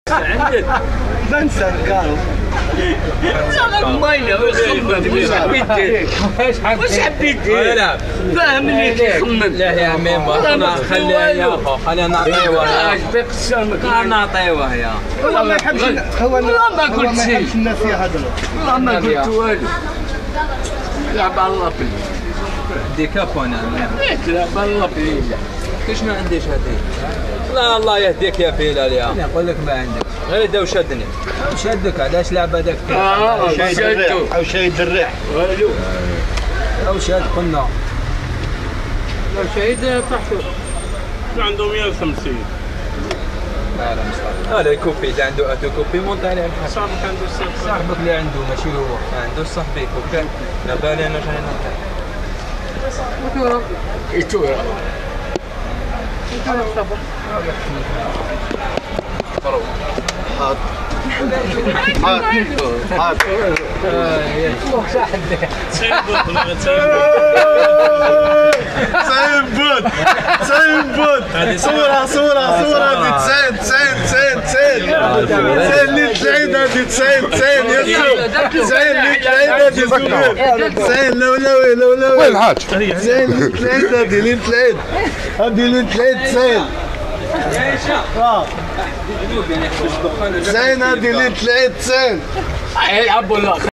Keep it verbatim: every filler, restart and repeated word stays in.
عندك بنسى كانوا مايله وش حبيت وش حبيت فاهم اللي تخمم. لا يا عمي ما خليه يا اخو خلينا نعطيه وياه خلينا نعطيه وياه. والله ما يحبش هو والله ما قلت شيء. ما يحبش الناس يهدروا. والله ما قلت والو. لعب على الله بي. عندي كف وانا لعب على الله بي. كيش ما عنديش هدي؟ لا الله يهديك يا فيلال يا انا اقول لك ما عندك غير دو شدني شدك علاش لعبه ذاك اه شدوا او شيء الريح والو او شاد قلنا لو شهيد تحته عنده مئة وخمسين. لا لا مصطفى هذا كوبي اللي عنده اتو كوبي مونت عليه الحق. صاحبك عنده ست. صاحبك اللي عنده ماشي هو عنده صاحبي كوبي لا بالي انا جاي نطلع يتورا حاضر حاضر سايب بود سايب بود صورة صورة صورة دي تسعين تسعين تسعين تسعين تسعين اللي تسعين هذه تسعين تسعين يا تسعين اللي تسعين هذه زبير تسعين لولوي لولوي وين الحاج؟ تسعين اللي تسعين هذه اللي تسعين هذه اللي تسعين تسعين تسعين هذه اللي تسعين تسعين يلعبوا